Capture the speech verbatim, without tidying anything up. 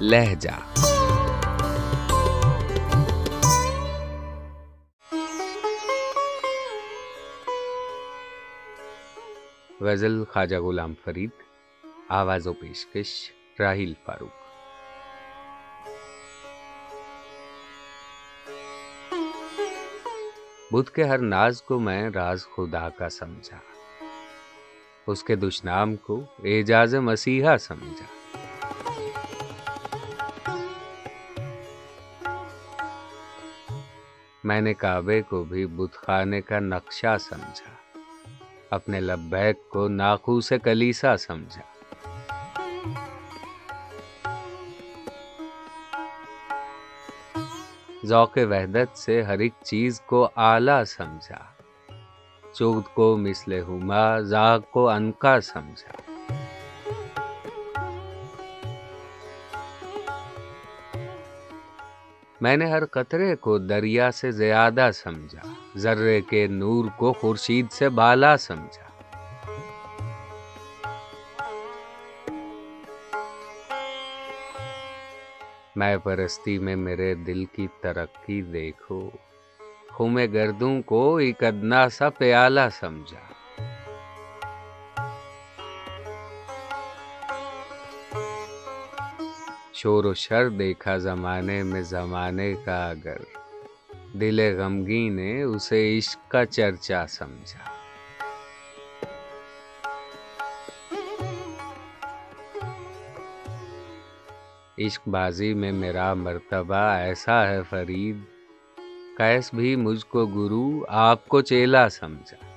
लहजा। गजल ख्वाजा गुलाम फरीद, आवाज़ो पेशकश राहिल फारूक। बुत के हर नाज को मैं राज खुदा का समझा, उसके दुश्नाम को एजाज मसीहा समझा। मैंने काबे को भी बुतखाने का नक्शा समझा, अपने लब्बैक को नाखूस कलीसा समझा। ज़ौक़े वहदत से हर एक चीज को आला समझा, चूद को मिसले हुमा ज़ाक़ को अनका समझा। मैंने हर कतरे को दरिया से ज़्यादा समझा, ज़र्रे के नूर को खुर्शीद से बाला समझा। मैं परस्ती में मेरे दिल की तरक्की देखो, खुमे गर्दों को एक अदना सा प्याला समझा। शोर व शर देखा ज़माने में ज़माने का अगर, दिले गमगी ने उसे इश्क का चर्चा समझा। इश्कबाजी में मेरा मर्तबा ऐसा है फरीद, कैस भी मुझको गुरु आपको चेला समझा।